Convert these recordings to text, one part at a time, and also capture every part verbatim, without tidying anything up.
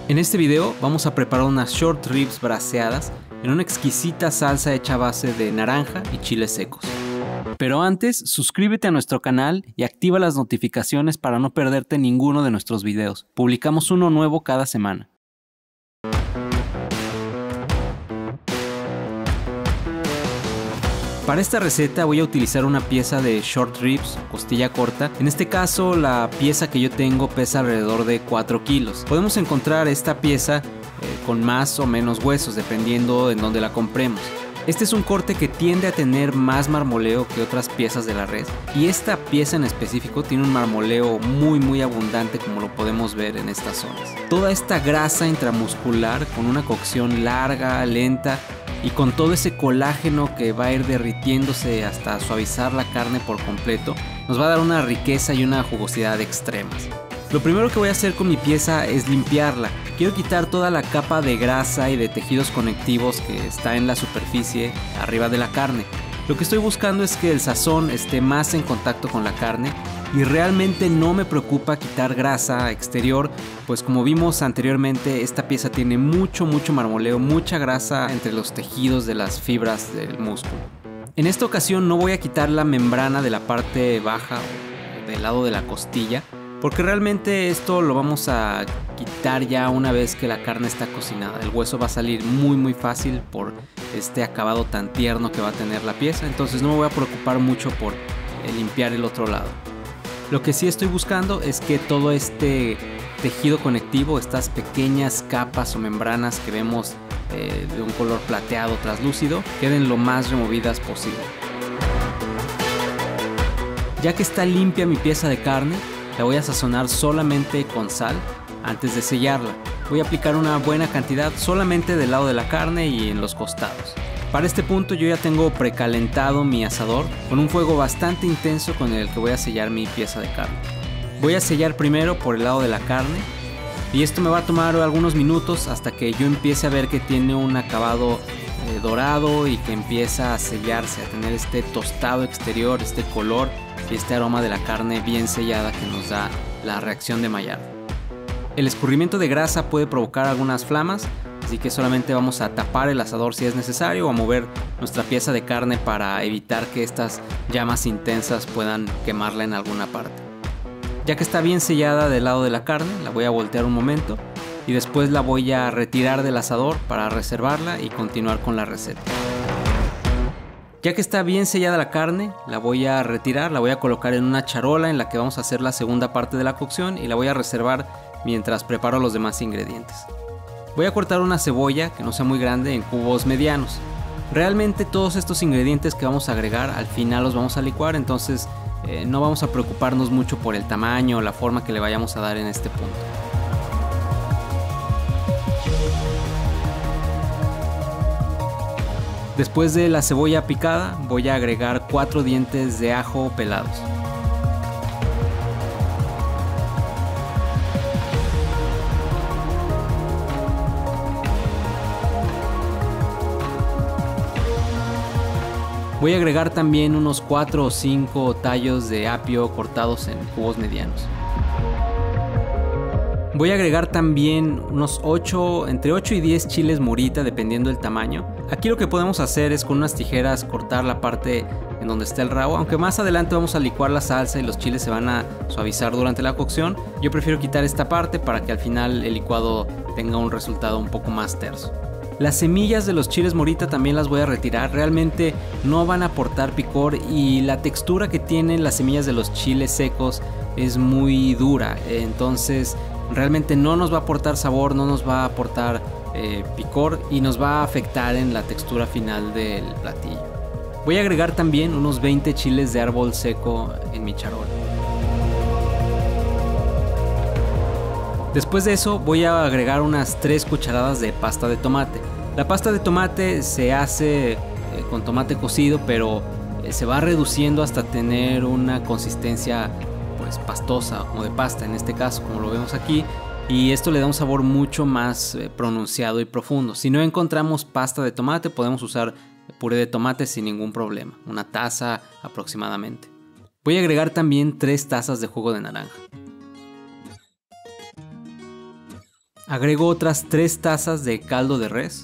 En este video vamos a preparar unas short ribs braseadas en una exquisita salsa hecha a base de naranja y chiles secos. Pero antes, suscríbete a nuestro canal y activa las notificaciones para no perderte ninguno de nuestros videos. Publicamos uno nuevo cada semana. Para esta receta voy a utilizar una pieza de short ribs, costilla corta. En este caso la pieza que yo tengo pesa alrededor de cuatro kilos. Podemos encontrar esta pieza eh, con más o menos huesos dependiendo de dónde la compremos. Este es un corte que tiende a tener más marmoleo que otras piezas de la res, y esta pieza en específico tiene un marmoleo muy muy abundante, como lo podemos ver en estas zonas. Toda esta grasa intramuscular con una cocción larga, lenta, y con todo ese colágeno que va a ir derritiéndose hasta suavizar la carne por completo, nos va a dar una riqueza y una jugosidad extremas. Lo primero que voy a hacer con mi pieza es limpiarla. Quiero quitar toda la capa de grasa y de tejidos conectivos que está en la superficie arriba de la carne. Lo que estoy buscando es que el sazón esté más en contacto con la carne, y realmente no me preocupa quitar grasa exterior, pues como vimos anteriormente, esta pieza tiene mucho mucho marmoleo, mucha grasa entre los tejidos de las fibras del músculo. En esta ocasión no voy a quitar la membrana de la parte baja o del lado de la costilla, porque realmente esto lo vamos a quitar ya una vez que la carne está cocinada. El hueso va a salir muy muy fácil por este acabado tan tierno que va a tener la pieza, entonces no me voy a preocupar mucho por limpiar el otro lado. Lo que sí estoy buscando es que todo este tejido conectivo, estas pequeñas capas o membranas que vemos eh, de un color plateado translúcido, queden lo más removidas posible. Ya que está limpia mi pieza de carne, la voy a sazonar solamente con sal antes de sellarla. Voy a aplicar una buena cantidad solamente del lado de la carne y en los costados. Para este punto yo ya tengo precalentado mi asador con un fuego bastante intenso con el que voy a sellar mi pieza de carne. Voy a sellar primero por el lado de la carne, y esto me va a tomar algunos minutos hasta que yo empiece a ver que tiene un acabado eh, dorado y que empieza a sellarse, a tener este tostado exterior, este color y este aroma de la carne bien sellada que nos da la reacción de Maillard. El escurrimiento de grasa puede provocar algunas flamas, así que solamente vamos a tapar el asador si es necesario, o a mover nuestra pieza de carne para evitar que estas llamas intensas puedan quemarla en alguna parte. Ya que está bien sellada del lado de la carne, la voy a voltear un momento y después la voy a retirar del asador para reservarla y continuar con la receta. Ya que está bien sellada la carne, la voy a retirar, la voy a colocar en una charola en la que vamos a hacer la segunda parte de la cocción, y la voy a reservar mientras preparo los demás ingredientes. Voy a cortar una cebolla que no sea muy grande en cubos medianos. Realmente todos estos ingredientes que vamos a agregar al final los vamos a licuar, entonces eh, no vamos a preocuparnos mucho por el tamaño o la forma que le vayamos a dar en este punto. Después de la cebolla picada, voy a agregar cuatro dientes de ajo pelados. Voy a agregar también unos cuatro o cinco tallos de apio cortados en cubos medianos. Voy a agregar también unos ocho, entre ocho y diez chiles morita dependiendo del tamaño. Aquí lo que podemos hacer es con unas tijeras cortar la parte en donde está el rabo, aunque más adelante vamos a licuar la salsa y los chiles se van a suavizar durante la cocción. Yo prefiero quitar esta parte para que al final el licuado tenga un resultado un poco más terso. Las semillas de los chiles morita también las voy a retirar, realmente no van a aportar picor, y la textura que tienen las semillas de los chiles secos es muy dura, entonces realmente no nos va a aportar sabor, no nos va a aportar eh, picor, y nos va a afectar en la textura final del platillo. Voy a agregar también unos veinte chiles de árbol seco en mi charola. Después de eso voy a agregar unas tres cucharadas de pasta de tomate. La pasta de tomate se hace eh, con tomate cocido, pero eh, se va reduciendo hasta tener una consistencia pues pastosa, como de pasta en este caso, como lo vemos aquí, y esto le da un sabor mucho más eh, pronunciado y profundo. Si no encontramos pasta de tomate, podemos usar puré de tomate sin ningún problema, una taza aproximadamente. Voy a agregar también tres tazas de jugo de naranja. Agrego otras tres tazas de caldo de res.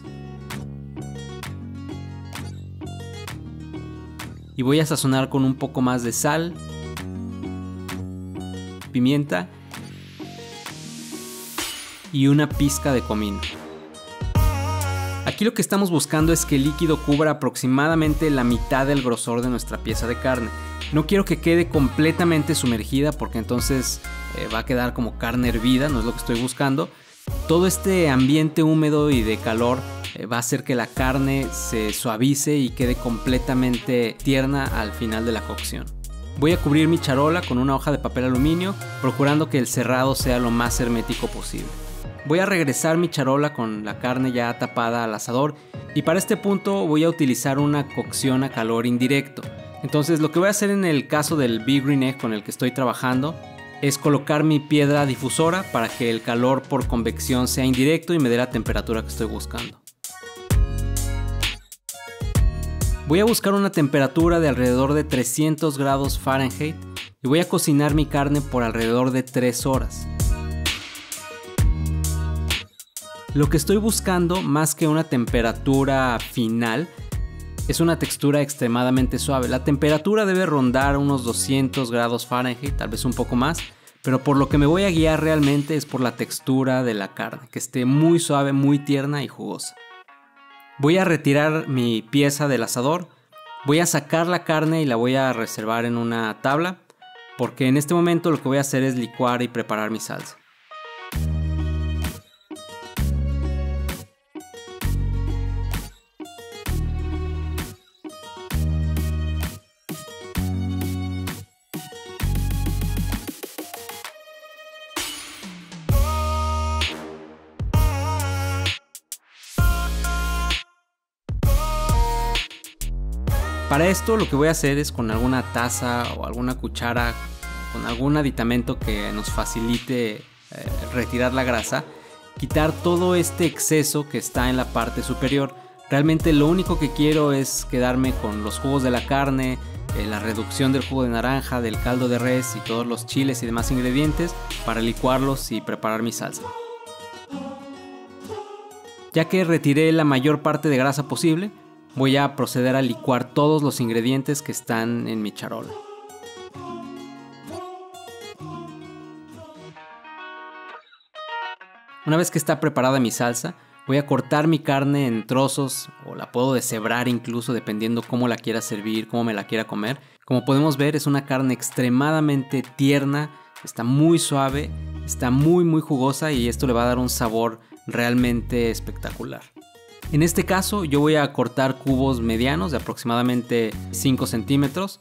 Y voy a sazonar con un poco más de sal, pimienta y una pizca de comino. Aquí lo que estamos buscando es que el líquido cubra aproximadamente la mitad del grosor de nuestra pieza de carne. No quiero que quede completamente sumergida porque entonces eh, va a quedar como carne hervida, no es lo que estoy buscando. Todo este ambiente húmedo y de calor eh, va a hacer que la carne se suavice y quede completamente tierna al final de la cocción. Voy a cubrir mi charola con una hoja de papel aluminio, procurando que el cerrado sea lo más hermético posible. Voy a regresar mi charola con la carne ya tapada al asador y para este punto voy a utilizar una cocción a calor indirecto. Entonces lo que voy a hacer en el caso del Big Green Egg con el que estoy trabajando es colocar mi piedra difusora para que el calor por convección sea indirecto y me dé la temperatura que estoy buscando. Voy a buscar una temperatura de alrededor de trescientos grados Fahrenheit y voy a cocinar mi carne por alrededor de tres horas. Lo que estoy buscando, más que una temperatura final, es una textura extremadamente suave. La temperatura debe rondar unos doscientos grados Fahrenheit, tal vez un poco más, pero por lo que me voy a guiar realmente es por la textura de la carne, que esté muy suave, muy tierna y jugosa. Voy a retirar mi pieza del asador, voy a sacar la carne y la voy a reservar en una tabla, porque en este momento lo que voy a hacer es licuar y preparar mi salsa. Para esto lo que voy a hacer es con alguna taza o alguna cuchara, con algún aditamento que nos facilite eh, retirar la grasa, quitar todo este exceso que está en la parte superior. Realmente lo único que quiero es quedarme con los jugos de la carne, eh, la reducción del jugo de naranja, del caldo de res y todos los chiles y demás ingredientes para licuarlos y preparar mi salsa. Ya que retiré la mayor parte de grasa posible, voy a proceder a licuar todos los ingredientes que están en mi charola. Una vez que está preparada mi salsa, voy a cortar mi carne en trozos, o la puedo deshebrar incluso dependiendo cómo la quiera servir, cómo me la quiera comer. Como podemos ver, es una carne extremadamente tierna, está muy suave, está muy muy jugosa y esto le va a dar un sabor realmente espectacular. En este caso yo voy a cortar cubos medianos de aproximadamente cinco centímetros.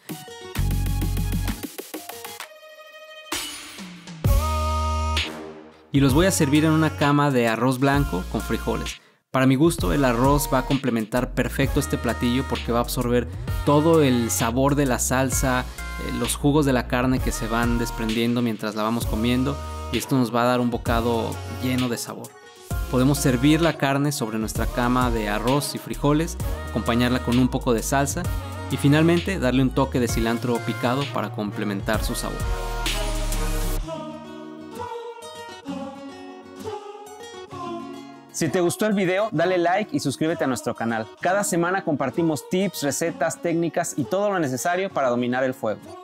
Y los voy a servir en una cama de arroz blanco con frijoles. Para mi gusto el arroz va a complementar perfecto este platillo porque va a absorber todo el sabor de la salsa, eh, los jugos de la carne que se van desprendiendo mientras la vamos comiendo y esto nos va a dar un bocado lleno de sabor. Podemos servir la carne sobre nuestra cama de arroz y frijoles, acompañarla con un poco de salsa y finalmente darle un toque de cilantro picado para complementar su sabor. Si te gustó el video, dale like y suscríbete a nuestro canal. Cada semana compartimos tips, recetas, técnicas y todo lo necesario para dominar el fuego.